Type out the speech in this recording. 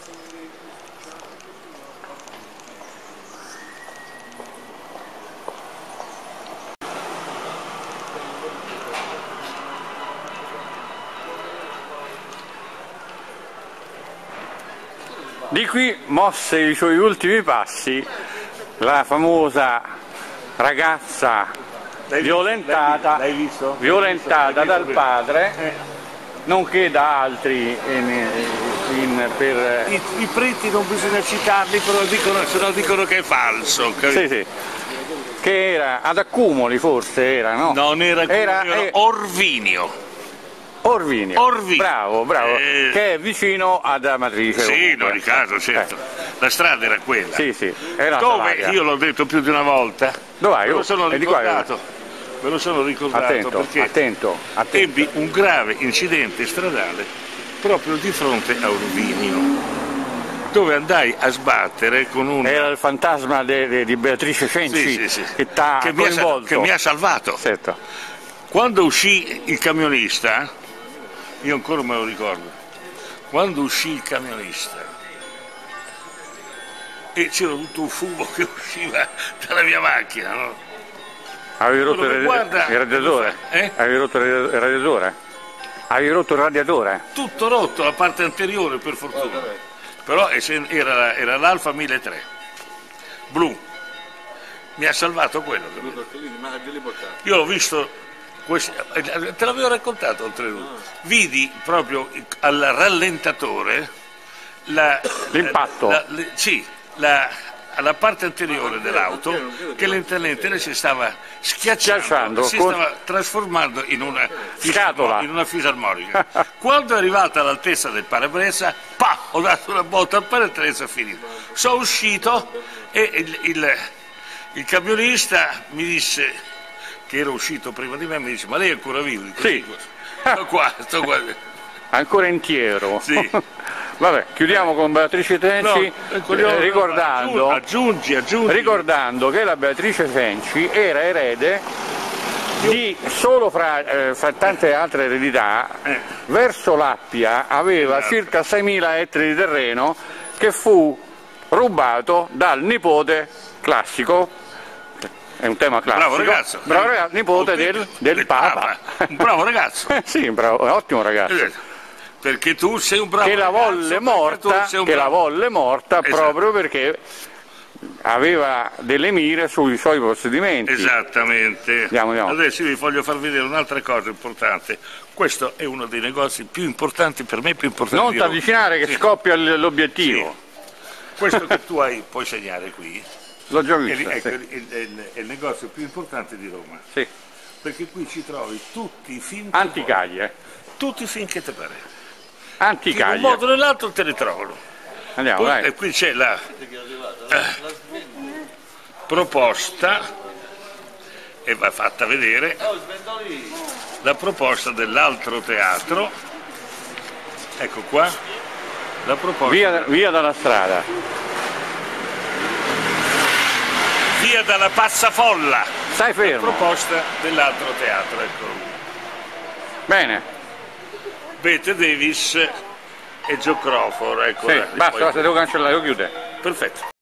Di qui mosse i suoi ultimi passi la famosa ragazza violentata dal padre, nonché da altri I preti non bisogna citarli, però se no dicono che è falso. Sì, sì. Che era ad Accumoli, forse era, no? Non era Orvinio. Orvinio. Bravo, che è vicino ad Amatrice. Sì, in ogni caso, certo. La strada era quella. Sì, sì. Era dove io l'ho detto più di una volta. Dov'è? Me lo sono ricordato perché ebbi un grave incidente stradale proprio di fronte a Orvinio, dove andai a sbattere con un... Era il fantasma di Beatrice Cenci, sì. che mi ha salvato. Certo. Quando uscì il camionista, io ancora me lo ricordo, quando uscì il camionista e c'era tutto un fumo che usciva dalla mia macchina, no? Avevi rotto il radiatore? Avevi rotto il radiatore? Avevi rotto il radiatore? Tutto rotto, la parte anteriore per fortuna. Però era l'Alfa 1003, blu. Mi ha salvato quello. Io l'ho visto, te l'avevo raccontato oltretutto. Vidi proprio al rallentatore l'impatto. Alla parte anteriore dell'auto che lentamente si stava schiacciando, si stava trasformando in una scatola, in una fisarmonica. Quando è arrivata all'altezza del parabrezza, ho dato una botta al parabrezza, finito. Sono uscito e il camionista mi disse, che era uscito prima di me, mi dice: ma lei è ancora vivo? Dico, sì. Sto qua. Ancora intiero. Sì. Vabbè, chiudiamo con Beatrice Cenci, ricordando che la Beatrice Cenci era erede di, solo fra tante altre eredità, verso l'Appia aveva circa 6.000 ettari di terreno che fu rubato dal nipote classico, è un tema classico, bravo ragazzo, nipote del Papa. Un bravo ragazzo. Sì, un ottimo ragazzo. Perché tu sei un bravo ragazzo. Che la volle morta proprio perché aveva delle mire sui suoi possedimenti. Esattamente. Andiamo. Adesso vi voglio far vedere un'altra cosa importante. Questo è uno dei negozi più importanti per me, più importanti. Non ti avvicinare che scoppia l'obiettivo. Sì. Questo che tu puoi segnare qui. L'ho già visto. È il negozio più importante di Roma. Sì. Perché qui ci trovi tutti i film. Anticaglie. Tutti i film che ti pare. Anticaglie. In un modo o nell'altro te ne trovano. Andiamo, dai. E qui c'è la proposta, e va fatta vedere, la proposta dell'altro teatro. Ecco qua, la proposta. Via dalla strada. Via dalla Passafolla. Stai fermo. La proposta dell'altro teatro, eccolo. Bene. Bette Davis e Joe Crawford, ecco. Sì, basta, devo cancellare, devo chiudere. Perfetto.